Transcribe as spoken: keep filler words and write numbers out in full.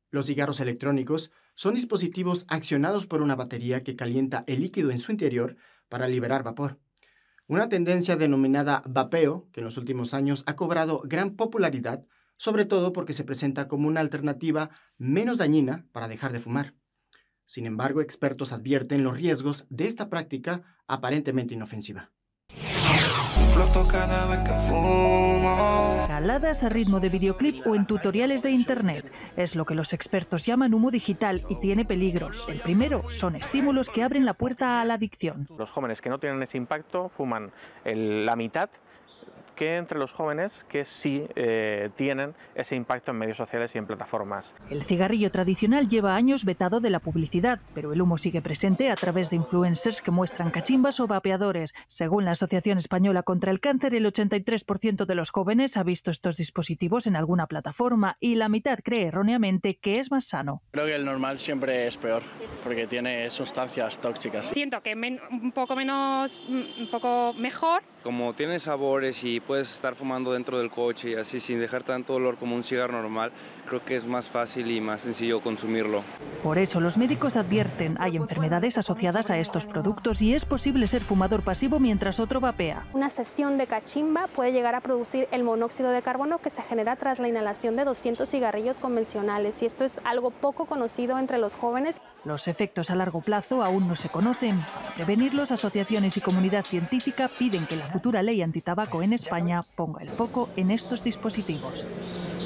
Los cigarros electrónicos son dispositivos accionados por una batería que calienta el líquido en su interior para liberar vapor. Una tendencia denominada vapeo, que en los últimos años ha cobrado gran popularidad, sobre todo porque se presenta como una alternativa menos dañina para dejar de fumar. Sin embargo, expertos advierten los riesgos de esta práctica aparentemente inofensiva. Cada vez que fumo. Caladas a ritmo de videoclip o en tutoriales de internet. Es lo que los expertos llaman humo digital y tiene peligros. El primero son estímulos que abren la puerta a la adicción. Los jóvenes que no tienen ese impacto fuman el, la mitad que entre los jóvenes que sí eh, tienen ese impacto en medios sociales y en plataformas. El cigarrillo tradicional lleva años vetado de la publicidad, pero el humo sigue presente a través de influencers que muestran cachimbas o vapeadores. Según la Asociación Española contra el Cáncer, el ochenta y tres por ciento de los jóvenes ha visto estos dispositivos en alguna plataforma y la mitad cree erróneamente que es más sano. Creo que el normal siempre es peor, porque tiene sustancias tóxicas. Siento que men- un poco menos, un poco mejor. Como tiene sabores y puedes estar fumando dentro del coche y así sin dejar tanto olor como un cigarro normal, creo que es más fácil y más sencillo consumirlo. Por eso los médicos advierten, hay enfermedades asociadas a estos productos y es posible ser fumador pasivo mientras otro vapea. Una sesión de cachimba puede llegar a producir el monóxido de carbono que se genera tras la inhalación de doscientos cigarrillos convencionales, y esto es algo poco conocido entre los jóvenes. Los efectos a largo plazo aún no se conocen. Para prevenirlos, asociaciones y comunidad científica piden que la futura ley antitabaco en España ponga el foco en estos dispositivos.